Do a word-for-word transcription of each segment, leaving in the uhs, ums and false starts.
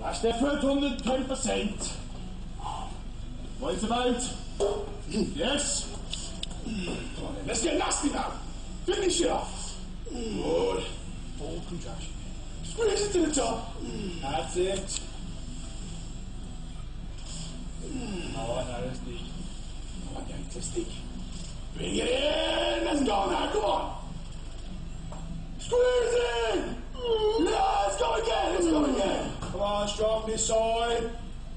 That's their first one hundred ten percent. Wait about. Yes. Come on then, let's get nasty now. Finish it off. Good. Full contraction. Squeeze it to the top. That's it. Alright, now let's dig. Alright, Yates, let's dig. Bring it in! Let's go now, come on! Squeeze it! Yeah, let's go again, let's go again! Come on, strong this side.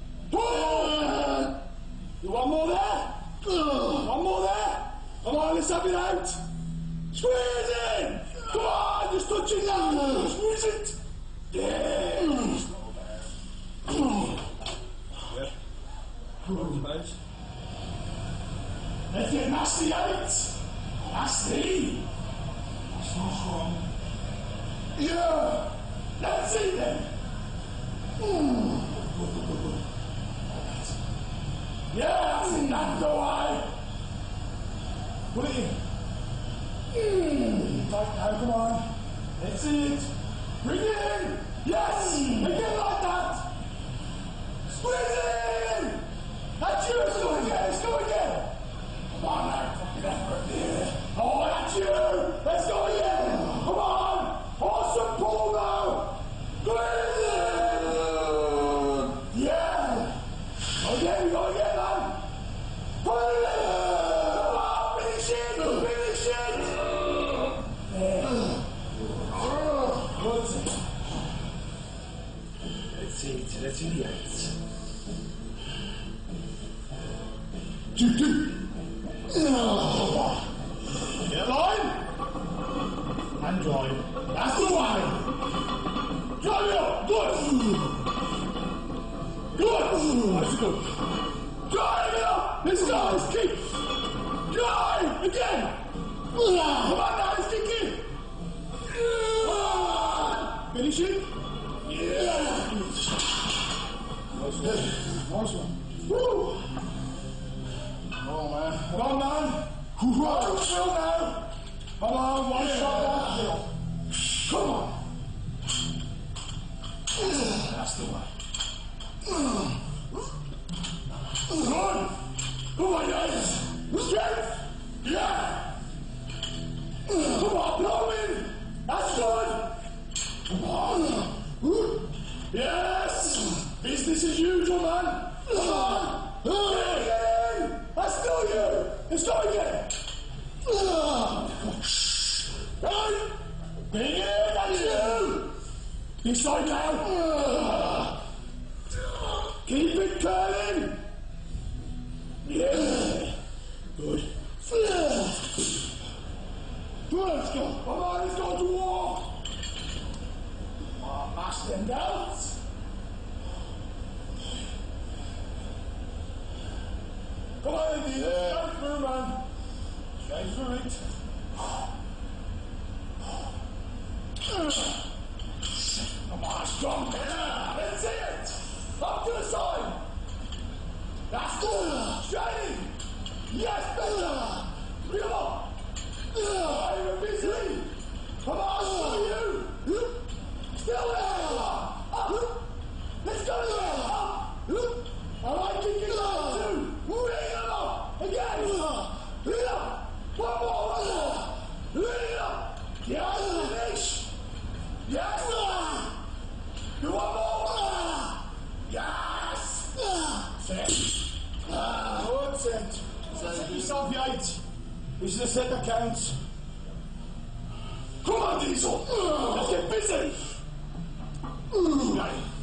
You want more there? One more there? Come on, let's have it out! Squeeze it! Come on, just touch it now! Squeeze it! Yeah! Slow down. Yeah. Let's get nasty, Yates! Nasty! That's so strong. Yeah! Let's see then! Mm. Yeah, that's it, that's the way! Put it in. Mm. Right now, come on. Let's see it. Bring it in! Yes! Again like that! Squeeze it in! That's you! Let's go again! Let's go again! Come on now, fucking effort there. Oh, that's you! Let's go again! Come on! Awesome pull now! Squeeze it! Yeah! Go again, go again, man! Put it in! Come on, finish it! Finish it! Yeah. Good. Let's see it, let's see the Yates. Two, two. Get a line. And drive. That's the line. Drive it up. Good. Good. That's good. Drive it up. Let's go. Let's kick. Drive. Again. Come on now. Let's kick it. Finish it. Yeah. Nice one. Nice one. Woo. Come on, man. Come on, man. Right, still now. Come on, one yeah. shot downhill. Come on. That's the way. Good. Come on, Yates. Strength. Yeah. Come on, blow in. That's good. Come on. Yes. Business as usual, man. Come on. Yeah. That's still you! Let's go again! Right! Bring it in, that's you! This side now! Keep it curling! Yeah! Good. Let's go! Come on, let's go to war! Come on, mash them down! Come on, Andy. Yeah. Straight through, man. Straight through it. Come on, strong. Yeah, that's it. Up to the side. That's good. Straight in. Yes, better. Bring him up. Oh, you're busy. Come on, show you. Still there. Up. Let's go there. Up. I like kicking up too. Bring it up! Again! Bring it up! One more, one more! Bring it up! Yes, finish! Yes! Do one more! Yes! Set! Good set! Set yourself, Yates. This is a set that counts. Come on, Diesel! Let's get busy! Right.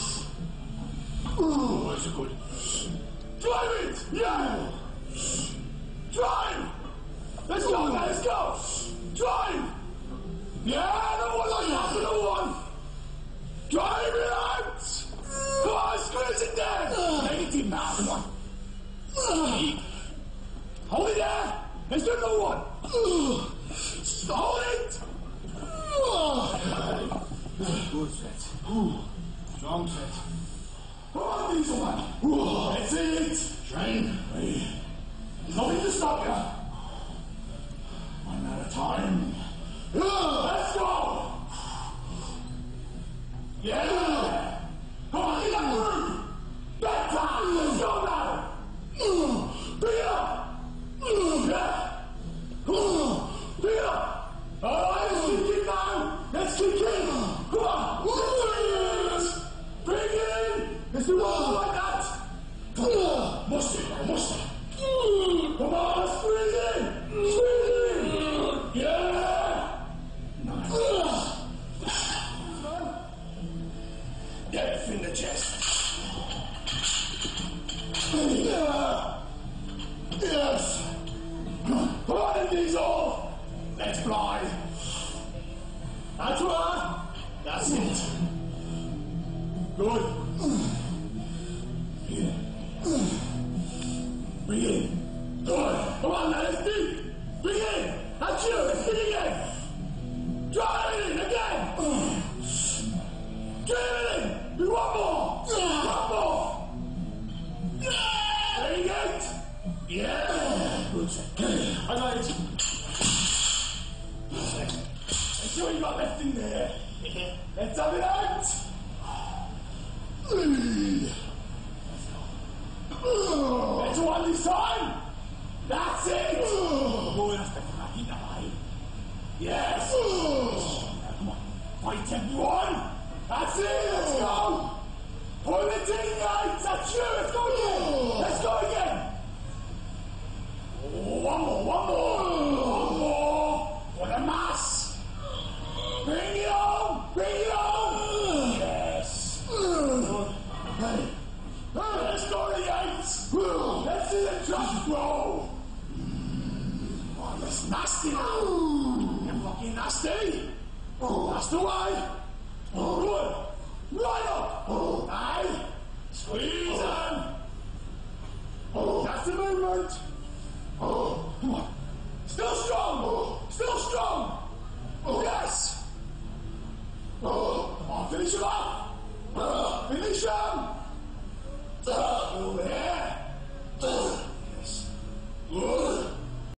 Oh, that's good. Drive it! Yeah! Drive! Let's go, man, let's go! Drive! Yeah, no one like that, no one! Drive it out! Come on, squeeze it there! Make it in now, come on! Hold it there! Let's do another one! Hold it! Good set. Strong set. Come on, Diesel, man. That's it. Train. There's nothing to stop you. One at a time. Let's go. Yeah. Come on, Come on, squeeze in! Squeeze in! Yeah! Nice. Death in the chest. Yeah. Yes! Come on, Diesel! Let's fly! That's right! That's it! Good! Breathe in. Breathe in. Good! Come on, now, let's deep! Breathe in! That's you! Let's breathe again! Try it in again! Try it in! Do one more! One more! There you go! Yeah! Good. I got it. Let's see what you got left in there. Let's have it out. Let's one this time. That's it. Oh, that's better than I think. Yes. Come on. Fight everyone. That's it. Let's go. Pull it in, Yates. That's you. Let's go again. Let's go again. Oh, one more, one more, one more for the mass. Bring it on, bring it on. Yes. Hey, let's go to Yates. Let's see the trust grow. Oh, that's nasty now. You're fucking nasty. That's the way. Good. Right up. Hey, squeeze them. That's the movement. Oh, come on.